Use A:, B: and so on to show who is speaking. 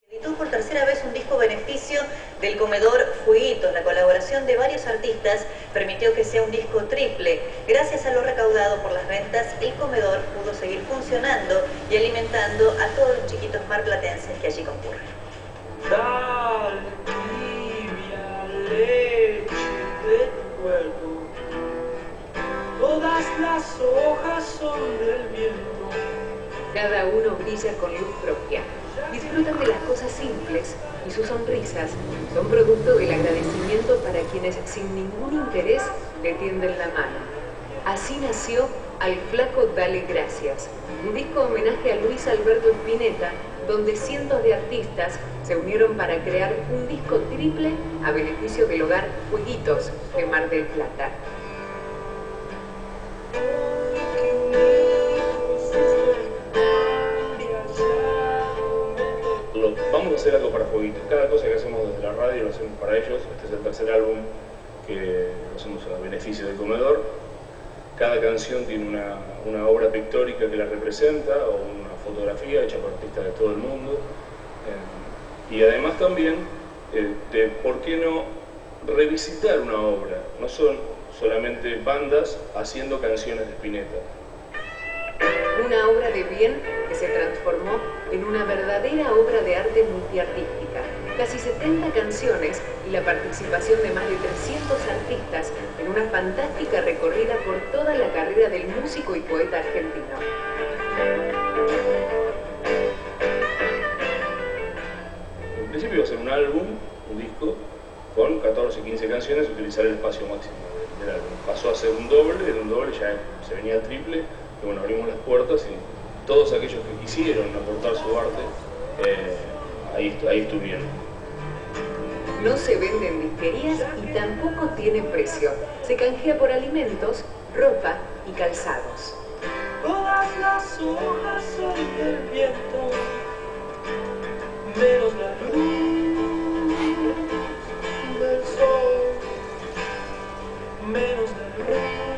A: Editó por tercera vez un disco beneficio del comedor Fueguitos. La colaboración de varios artistas permitió que sea un disco triple. Gracias a lo recaudado por las ventas, el comedor pudo seguir funcionando y alimentando a todos los chiquitos marplatenses que allí concurren.
B: Dale tibia leche de tu cuerpo, todas las hojas son del viento.
C: Cada uno brilla con luz propia. Disfrutan de las cosas simples y sus sonrisas son producto del agradecimiento para quienes sin ningún interés le tienden la mano. Así nació Al Flaco Dale Gracias, un disco homenaje a Luis Alberto Spinetta, donde cientos de artistas se unieron para crear un disco triple a beneficio del hogar Fueguitos de Mar del Plata.
D: Vamos a hacer algo para Fueguitos. Cada cosa que hacemos desde la radio lo hacemos para ellos. Este es el tercer álbum que hacemos a beneficio del comedor. Cada canción tiene una obra pictórica que la representa o una fotografía hecha por artistas de todo el mundo. Y además también, ¿por qué no revisitar una obra? No son solamente bandas haciendo canciones de Spinetta.
C: Una obra de bien que se transformó en una verdadera obra de arte multiartística. Casi 70 canciones y la participación de más de 300 artistas en una fantástica recorrida por toda la carrera del músico y poeta argentino.
D: En principio iba a ser un álbum, un disco, con 14, 15 canciones, utilizar el espacio máximo del álbum. Pasó a ser un doble, de un doble ya se venía al triple. Y bueno, abrimos las puertas y todos aquellos que quisieron aportar su arte, ahí estuvieron.
C: No se vende en disquerías y tampoco tiene precio. Se canjea por alimentos, ropa y calzados.
B: Todas las hojas son del viento, menos la luz del sol, menos la luz